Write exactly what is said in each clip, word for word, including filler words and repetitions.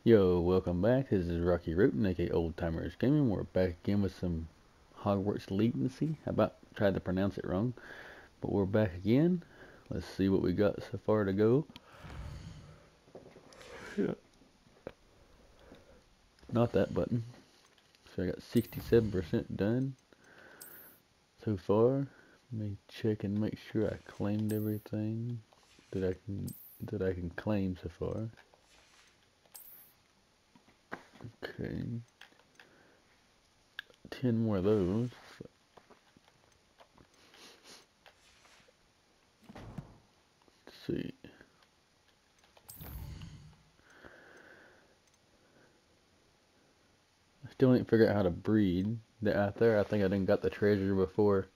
Yo, welcome back. This is Rocky Root, aka Old Timers Gaming. We're back again with some Hogwarts Legacy. I about tried to pronounce it wrong, but we're back again. Let's see what we got so far to go. Yeah. Not that button. So I got sixty-seven percent done so far. Let me check and make sure I claimed everything that I can that I can claim so far. Okay. Ten more of those. Let's see. I still ain't figured out how to breed. That out there, I think I done got the treasure before.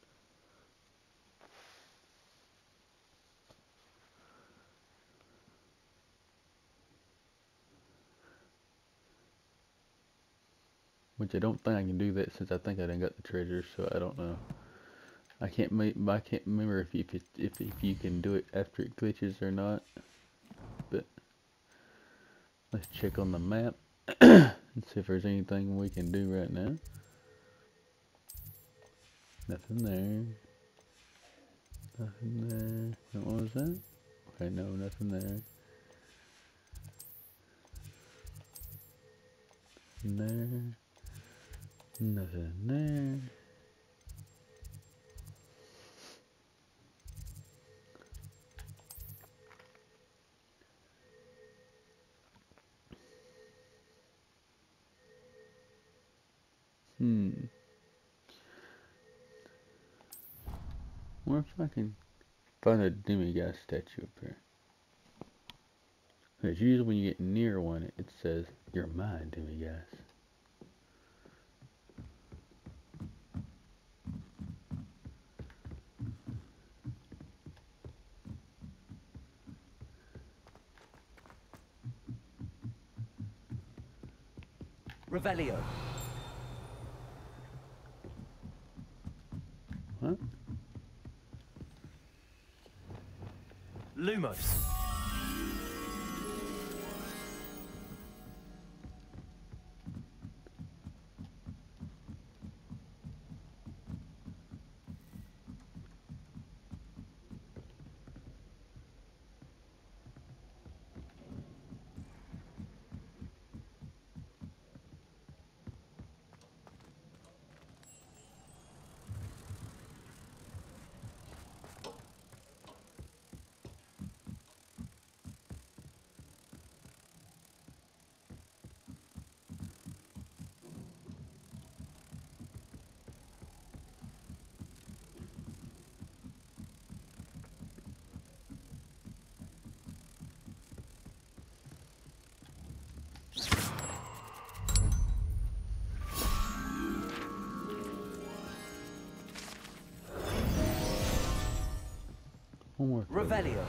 Which I don't think I can do that since I think I done got the treasure, so I don't know. I can't make I can't remember if you if, if if you can do it after it glitches or not. But let's check on the map and see if there's anything we can do right now. Nothing there. Nothing there. What was that? Okay, no, nothing there. Nothing there. Nothing there. Hmm. Wonder if I can find a demigod statue up here. Because usually when you get near one, it says, "You're my demigod." Revelio. What? Lumos. One more. Revelio.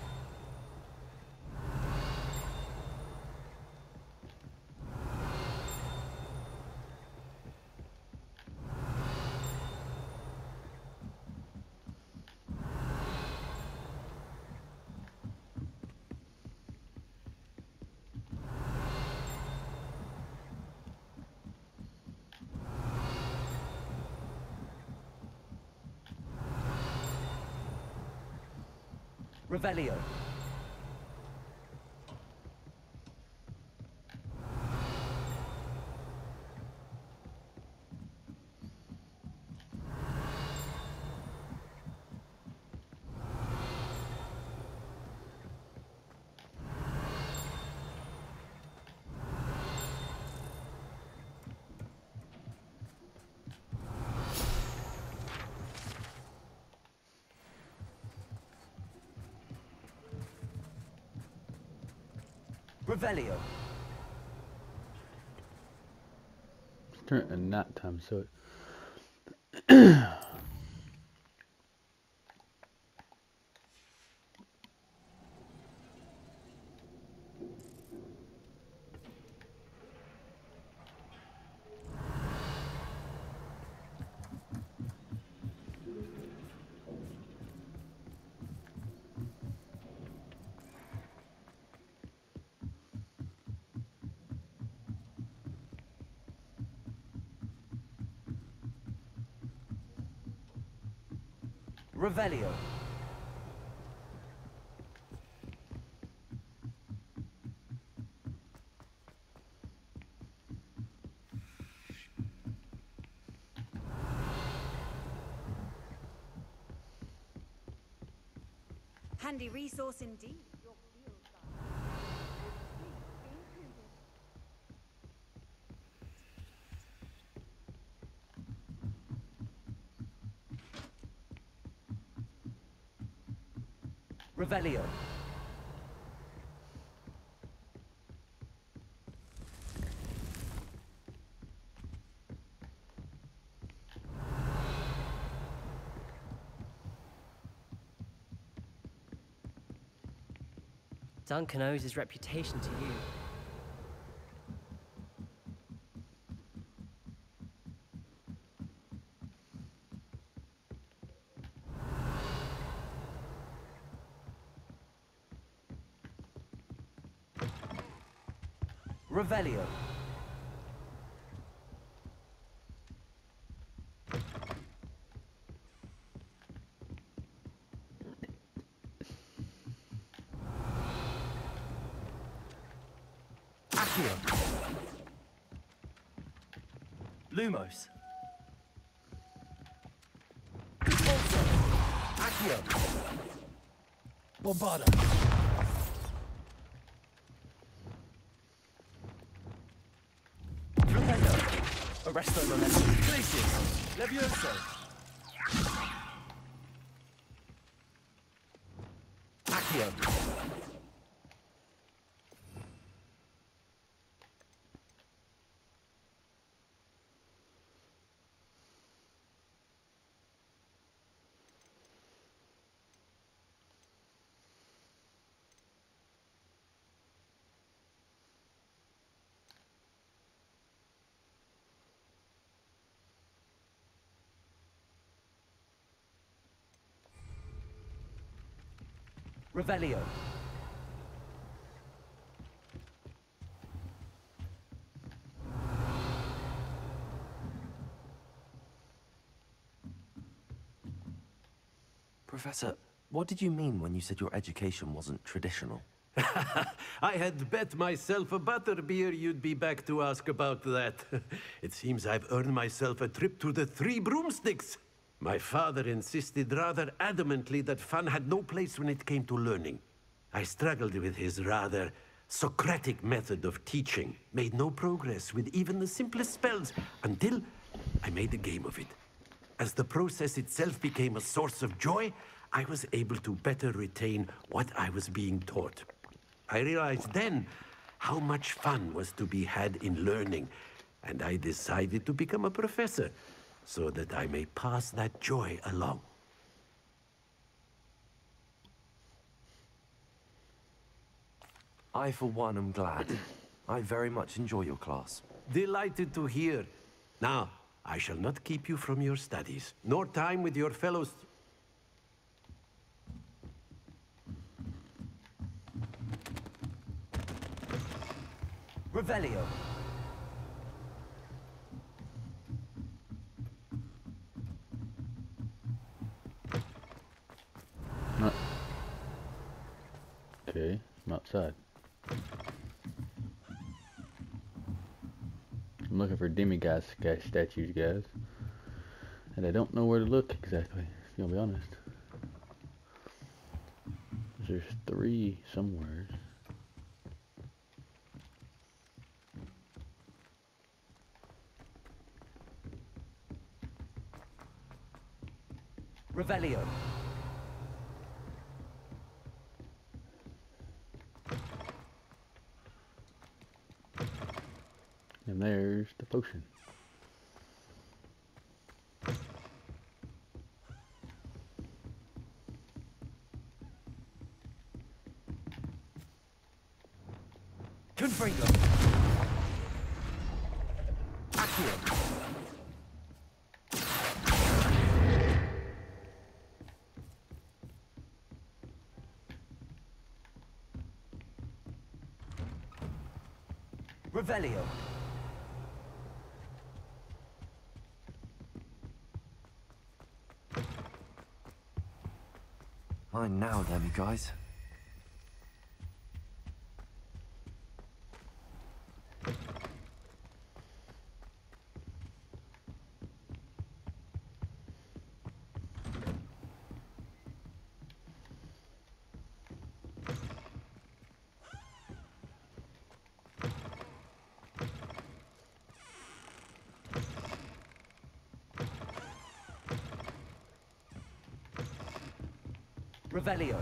Revelio. Revelio. It's turning to night time, so it Revelio. Handy resource indeed. Your field Revelio. Duncan owes his reputation to you. Revelio. Accio. Lumos. Also. Accio. Bombarda. Revelio. Arresto Memento. Glacius. Levioso. Accio. Revelio. Professor, what did you mean when you said your education wasn't traditional? I had bet myself a butterbeer you'd be back to ask about that. It seems I've earned myself a trip to the Three Broomsticks. My father insisted rather adamantly that fun had no place when it came to learning. I struggled with his rather Socratic method of teaching, made no progress with even the simplest spells, until I made a game of it. As the process itself became a source of joy, I was able to better retain what I was being taught. I realized then how much fun was to be had in learning, and I decided to become a professor, so that I may pass that joy along. I, for one, am glad. I very much enjoy your class. Delighted to hear. Now, I shall not keep you from your studies, nor time with your fellows. Revelio. Not. Okay, I'm outside. I'm looking for demiguise guy statues, guys. And I don't know where to look exactly, if you'll be honest. There's three somewhere. Revelio. And there's the potion. Confringo. Accio. Revelio. Mine now, then, guys. Revelio.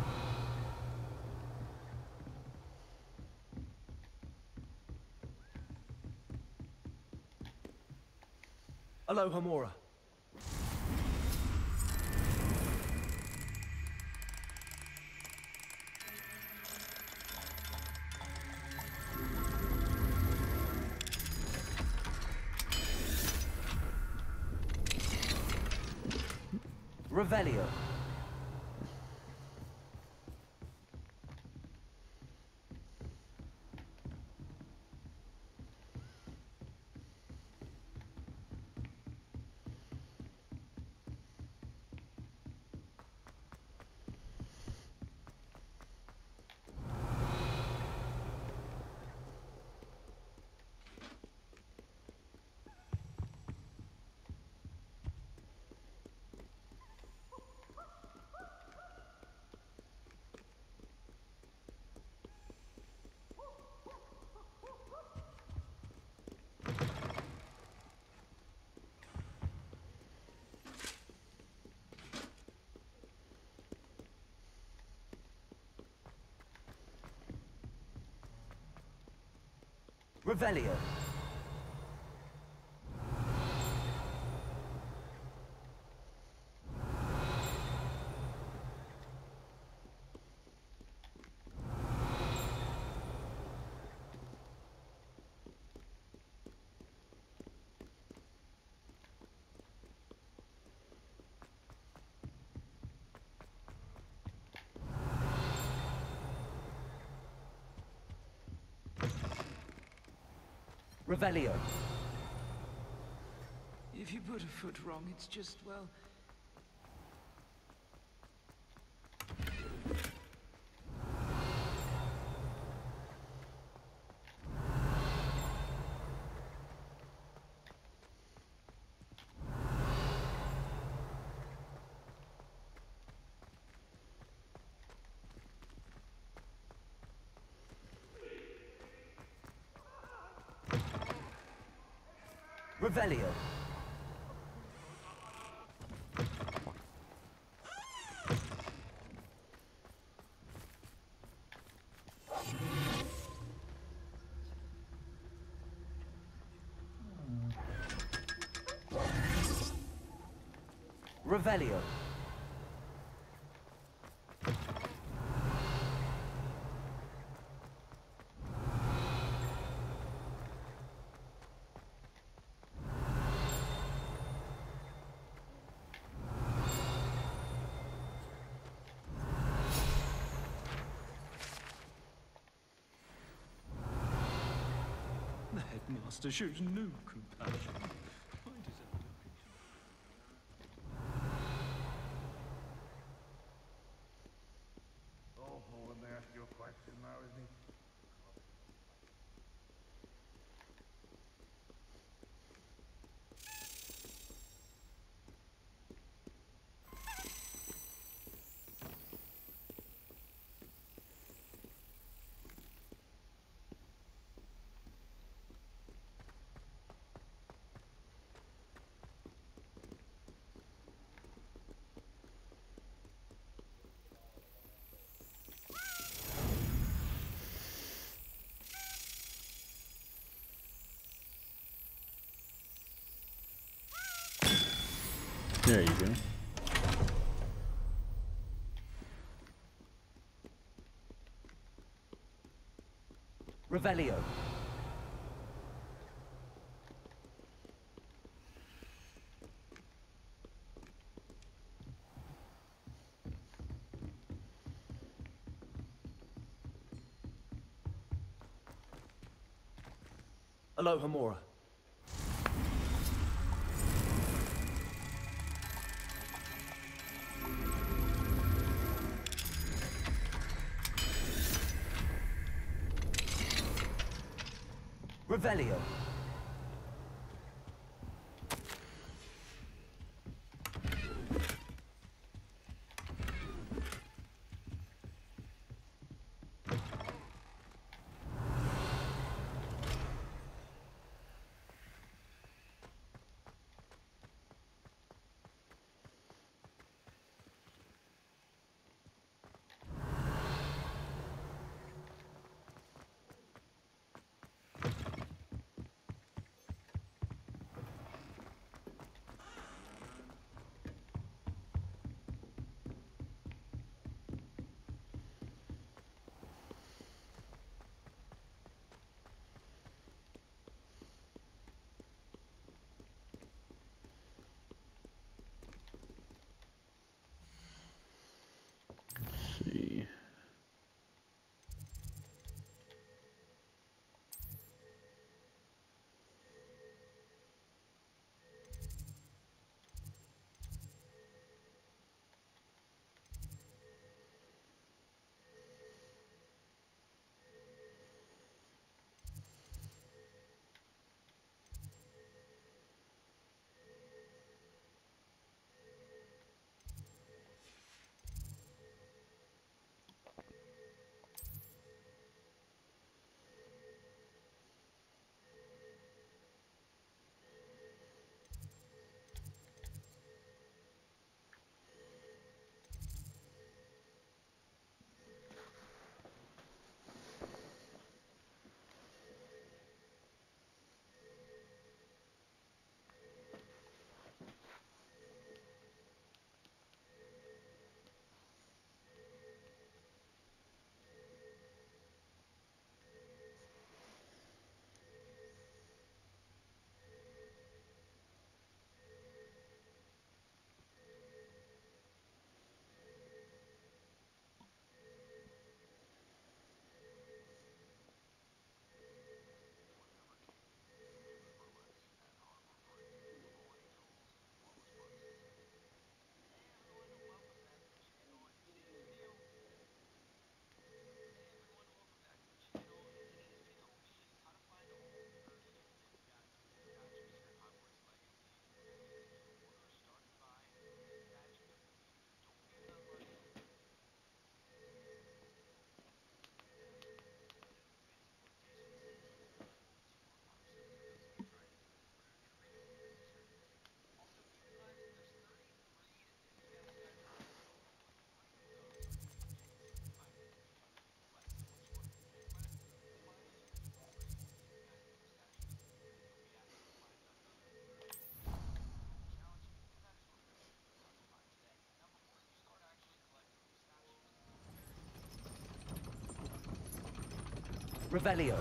Alohomora. Revelio. Revelio. Revelio. If you put a foot wrong, it's just, well... Revelio. Revelio. The headmaster shows no compassion. Why does it look Oh, let me ask you a question now, isn't it? There you go. Revelio. Alohomora. Revelio. See. Revelio.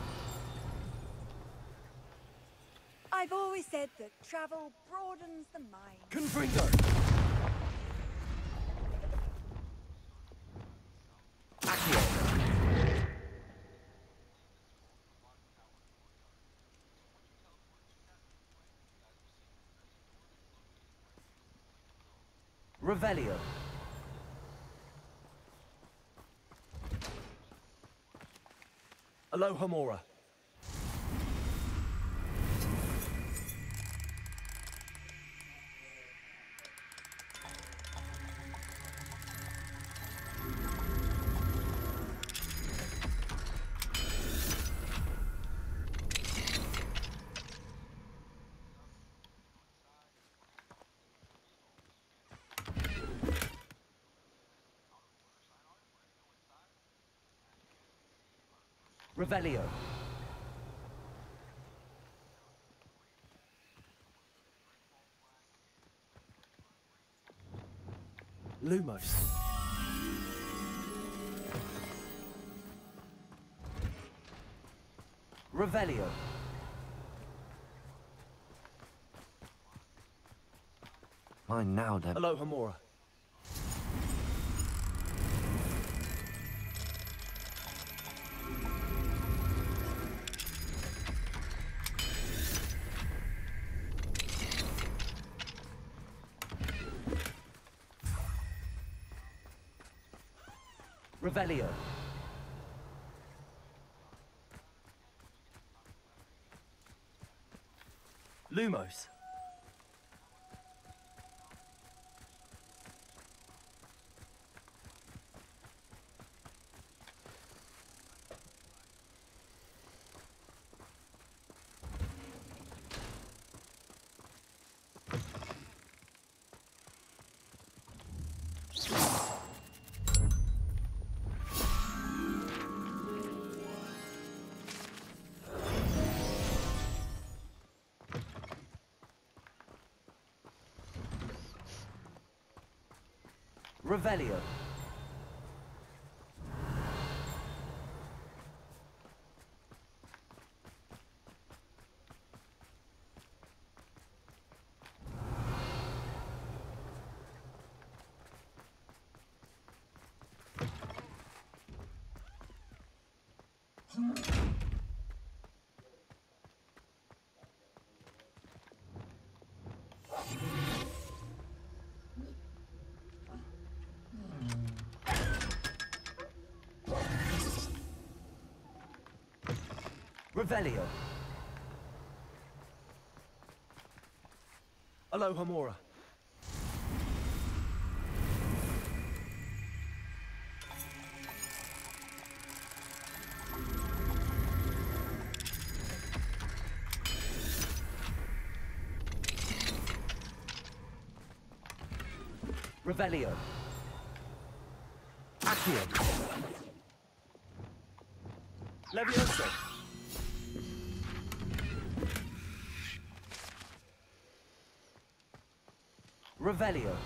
I've always said that travel broadens the mind. Confringo. Accio. Revelio. Alohomora. Revelio. Lumos. Revelio. Mine now, Deb. Alohomora. Revelio. Lumos. Revelio. Revelio. Alohomora. Revelio. Accio. Levioso. Revelio.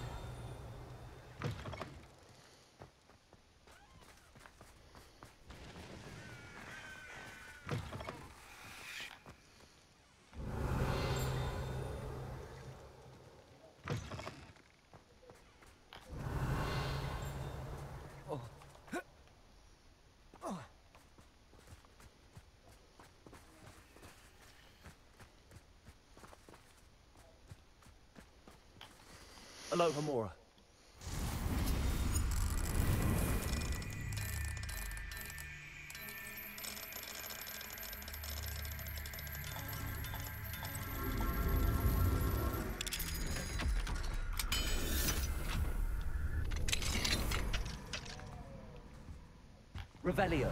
Alohomora. Revelio.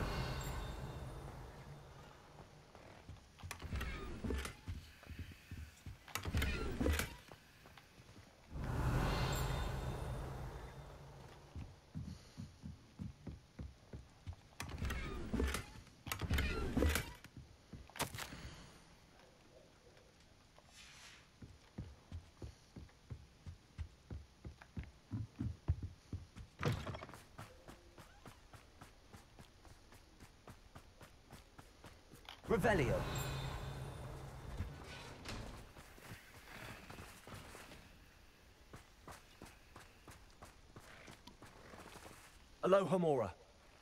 Revelio. Alohomora.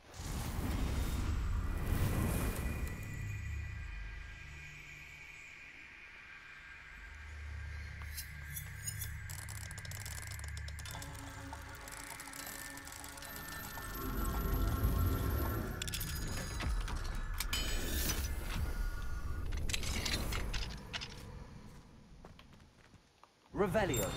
Revelio.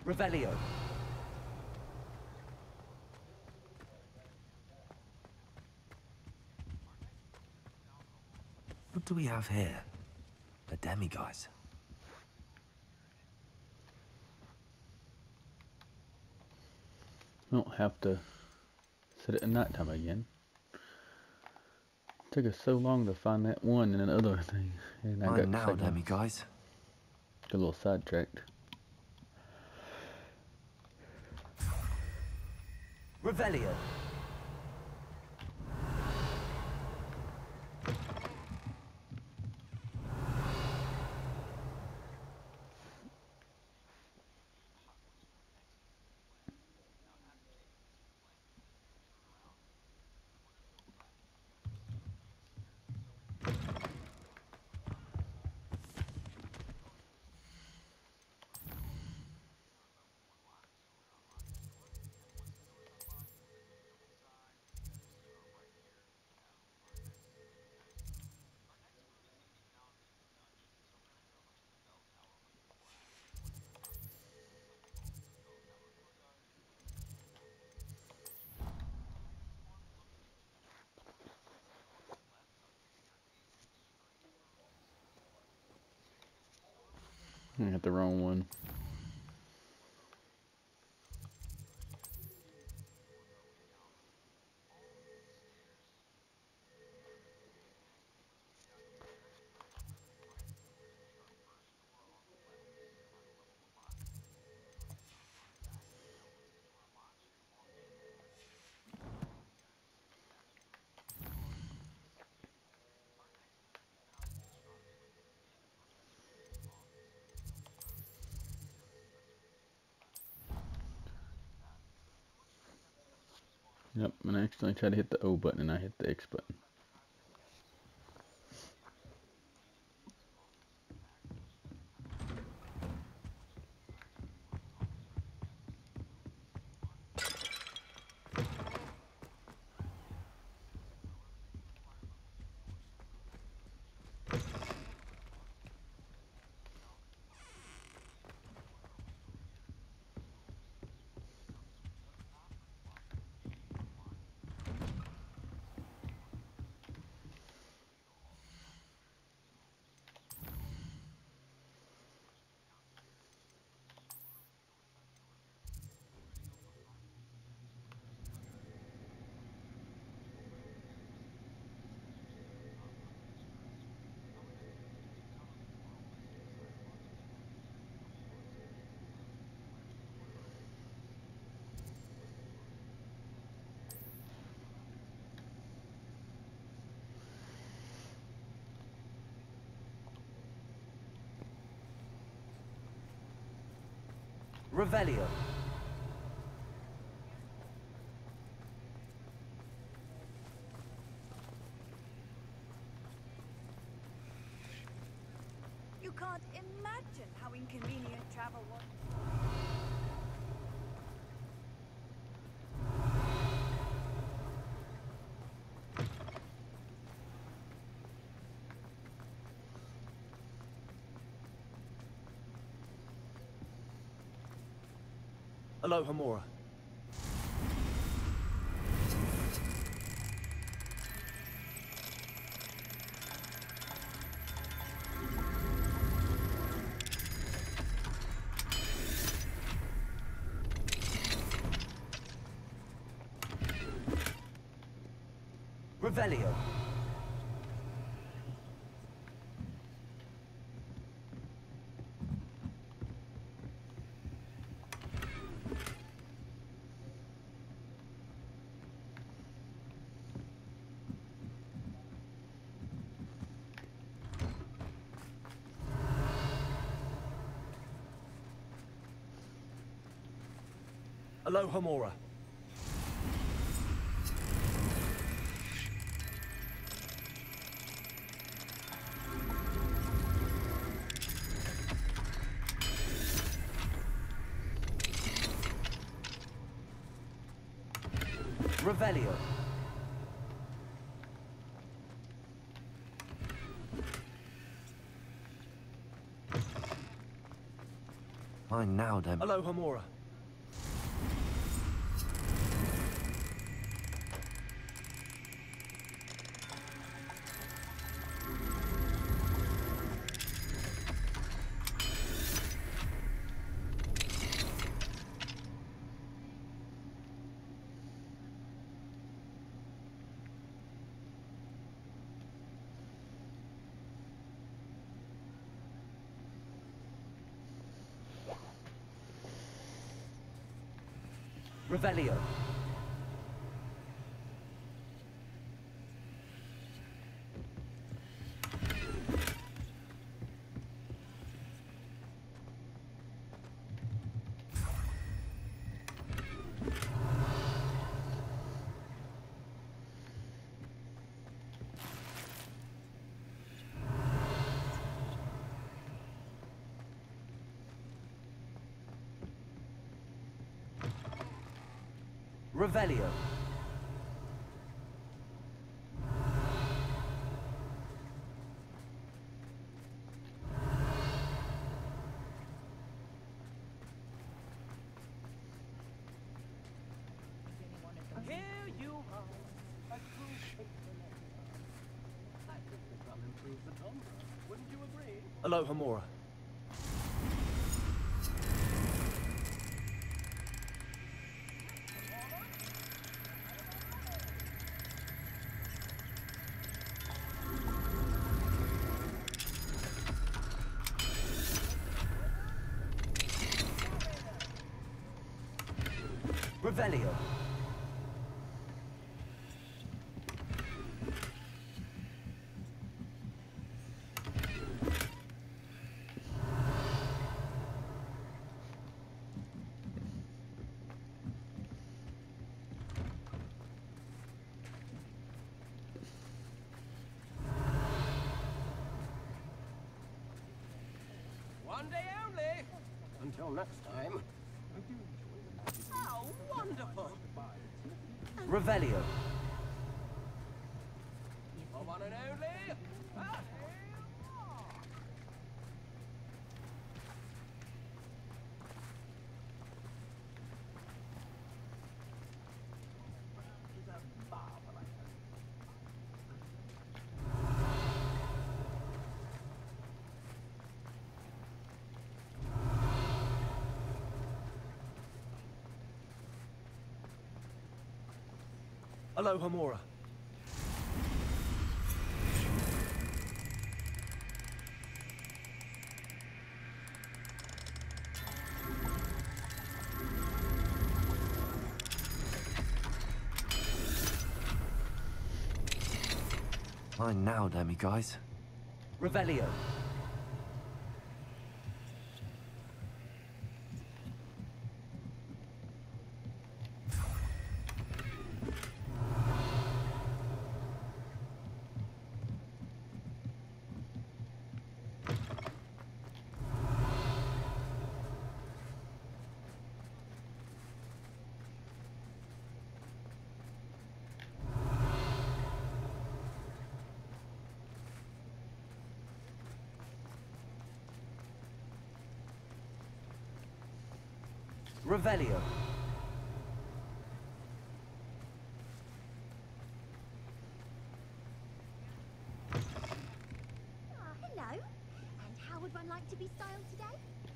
Revelio. What do we have here? A demiguise. I don't have to set it at nighttime again. Took us so long to find that one and another thing, and I got Mine now, second- demiguise. got a little sidetracked. Revelio. I got the wrong one. Yep, and I accidentally tried to hit the O button and I hit the X button. Revelio. You can't imagine how inconvenient travel was. Hello, Hamura. Revelio. Hello, Hamura. Revelio. Mine now, then. Alo Hamora. Revelio. Revelio. Here you are. A true Shakespeare. I think the drum improves the timbre. Wouldn't you agree? Alo Hamora. Revelio. One day only. Until next time. How wonderful. Revelio. For one and only. Ah, Alo Hamora. Mine now, then, guys. Revelio. Revelio. Ah, hello. And how would one like to be styled today?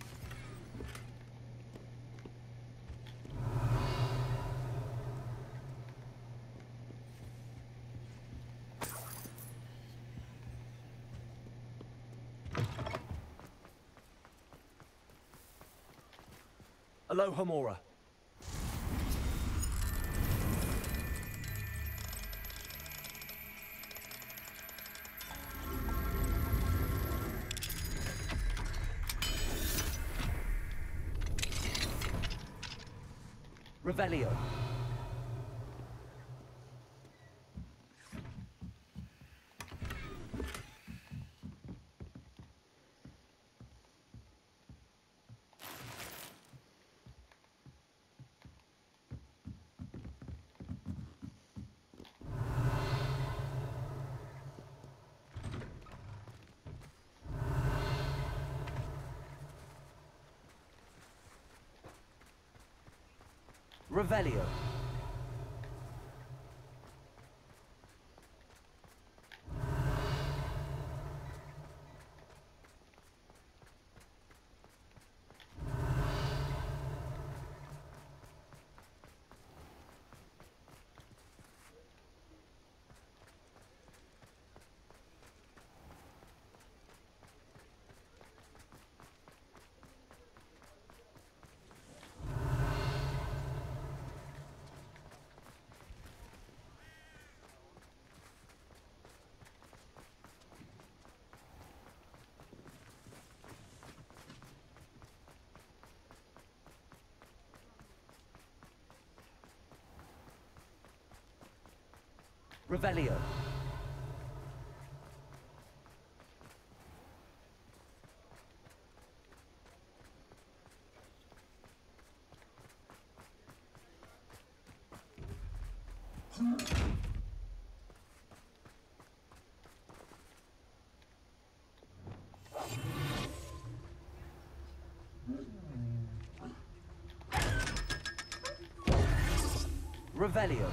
Alo Hamora. Revelio. Revelio. Revelio. Revelio.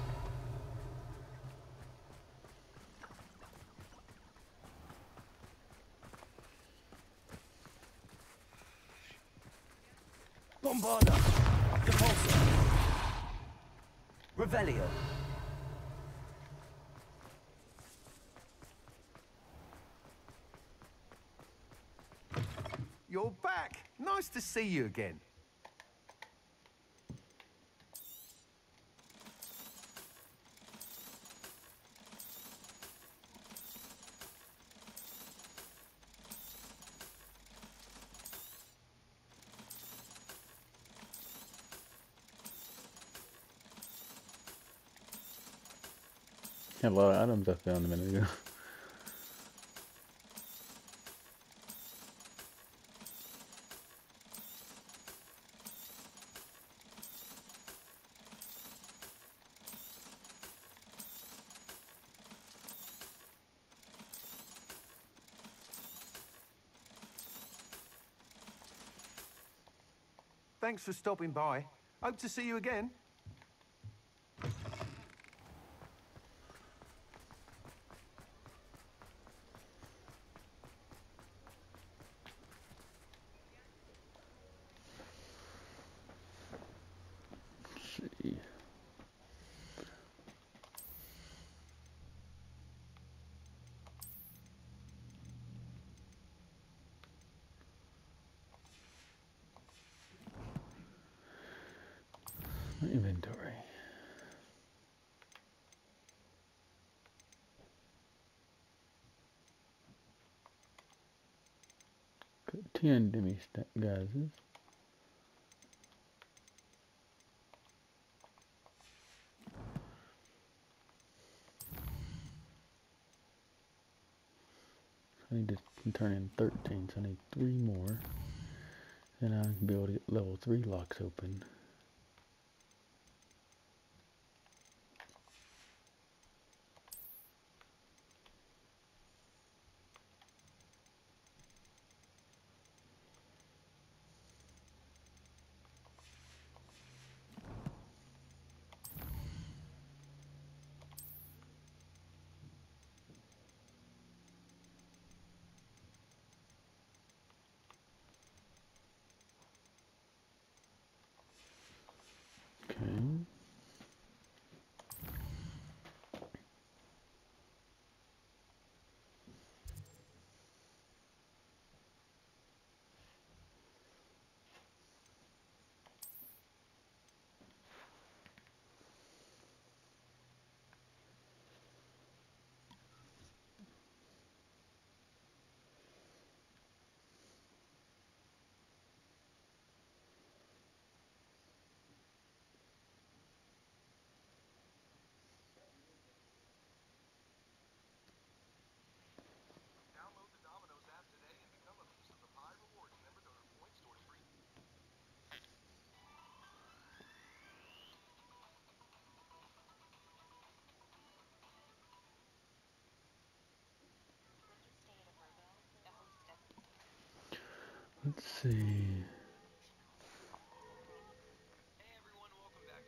Bombarda. Depulso. Revelio. You're back. Nice to see you again. Had a lot of items I found a minute ago. Thanks for stopping by. Hope to see you again. Let's see. Inventory. Got ten demi stack gases. I need to turn in thirteen, so I need three more. Then I can be able to get level three locks open. Okay. Let's see. Hey everyone, welcome back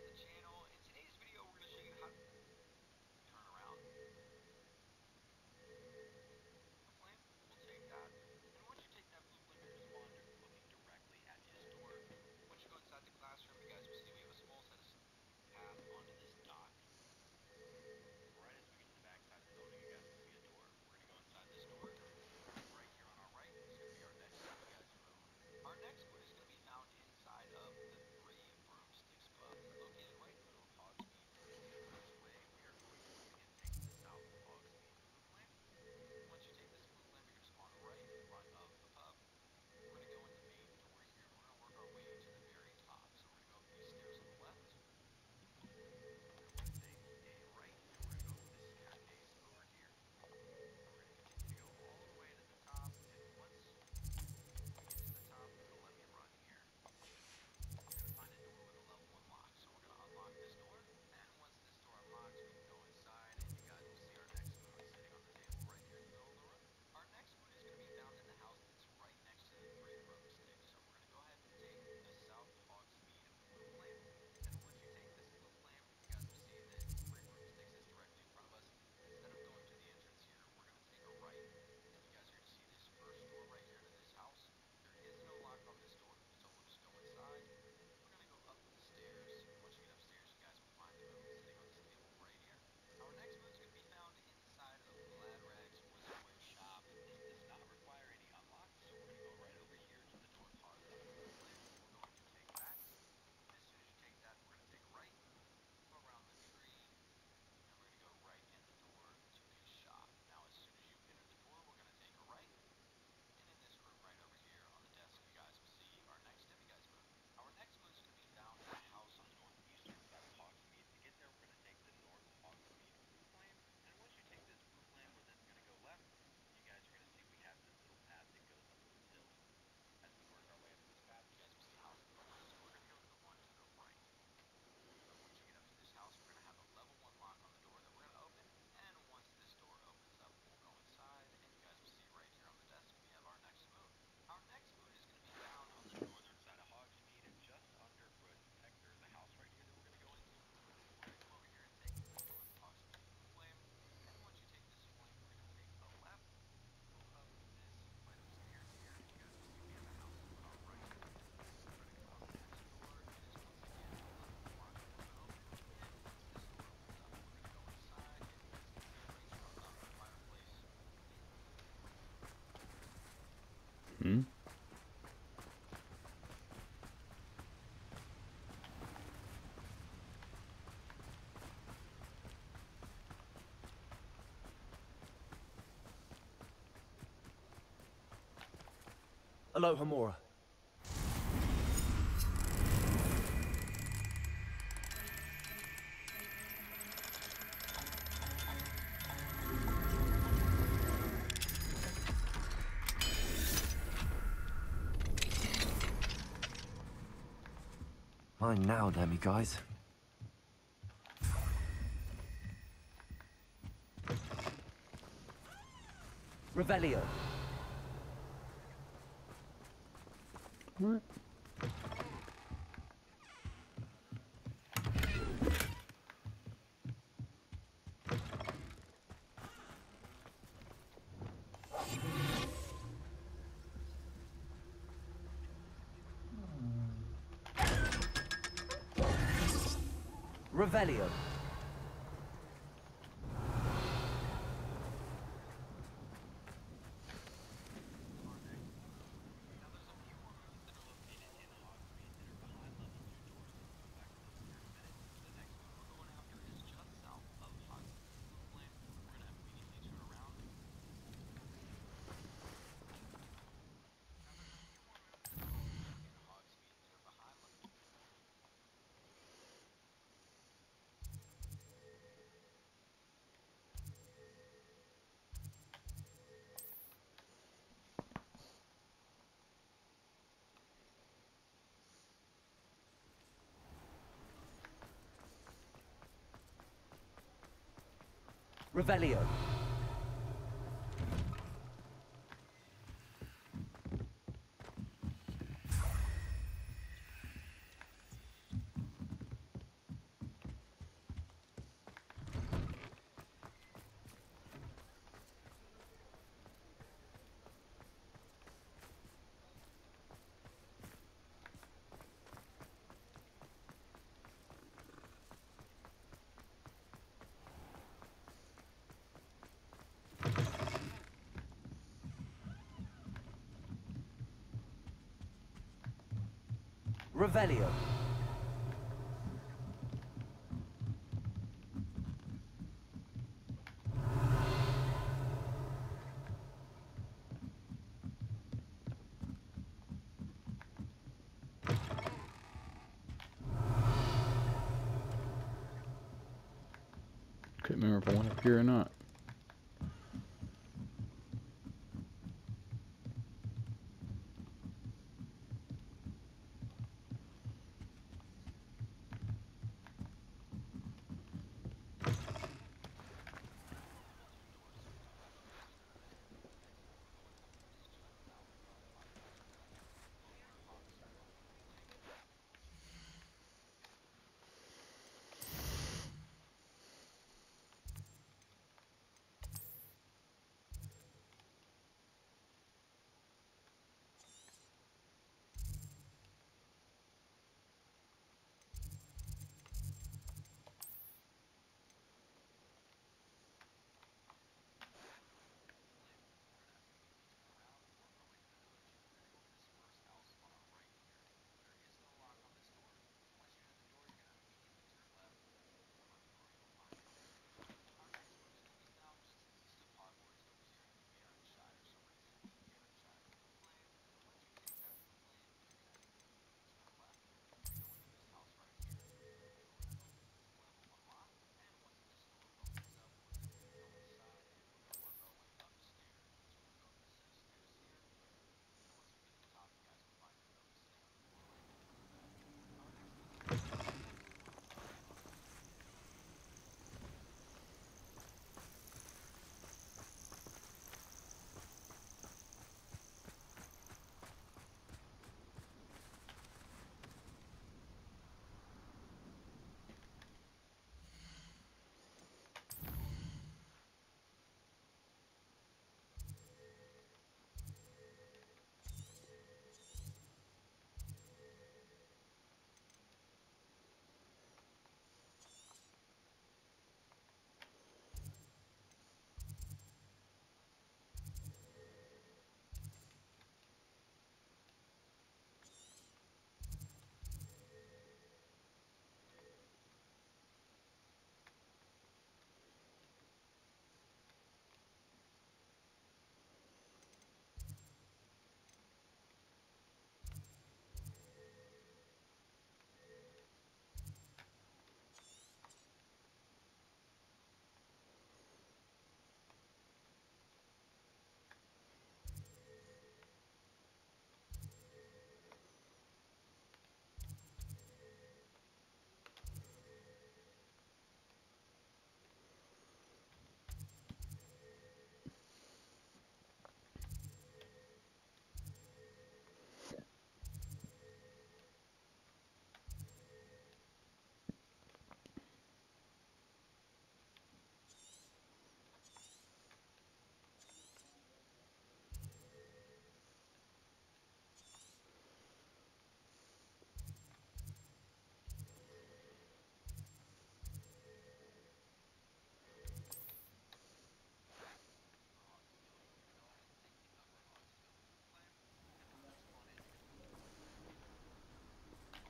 Aloha Mora. Mine now, damn you guys. Revelio. What? Revelio. Revelio. Revelio. Couldn't remember if I went up here or not.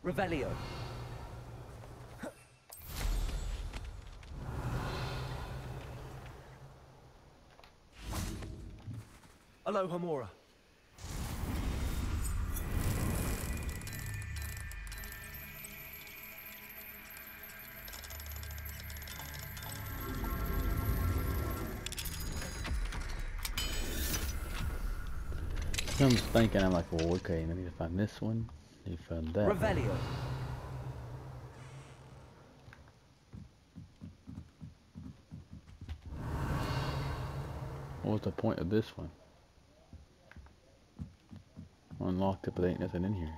Revelio. Aloha Mora. I'm just thinking, I'm like, well, okay, I need to find this one. I need to find that one. Revelio. What was the point of this one? Unlocked it, but there ain't nothing in here.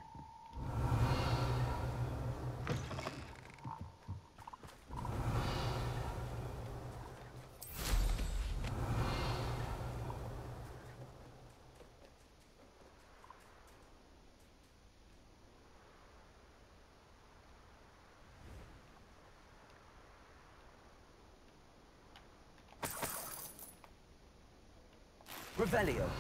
Revelio.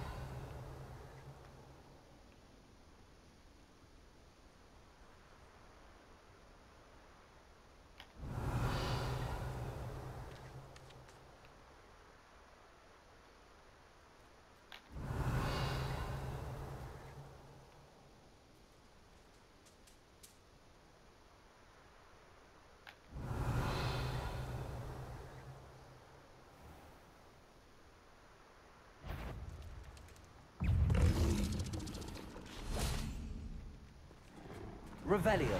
Revelio.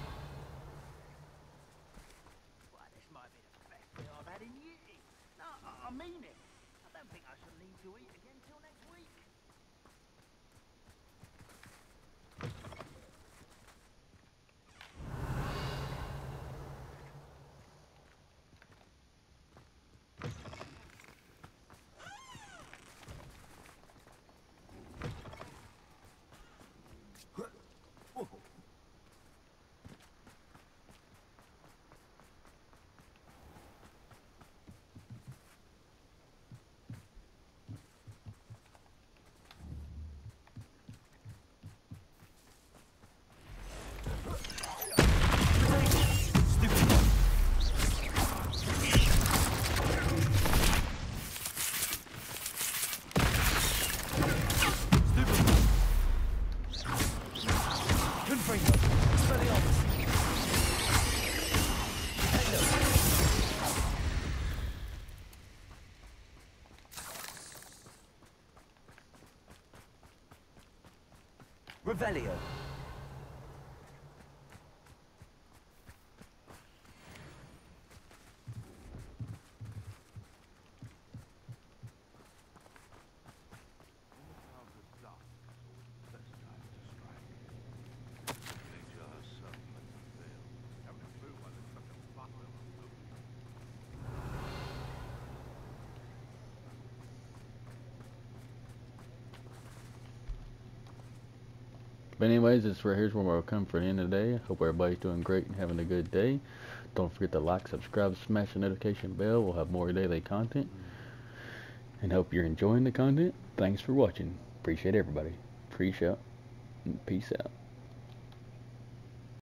Well, this might be the best meal I've had in years. No, I, I mean it. I don't think I should need to eat again till next week. Revelio. But anyways, this right here's where we'll come for the end of the day. Hope everybody's doing great and having a good day. Don't forget to like, subscribe, smash the notification bell. We'll have more daily content. And hope you're enjoying the content. Thanks for watching. Appreciate everybody. Peace out. Peace out.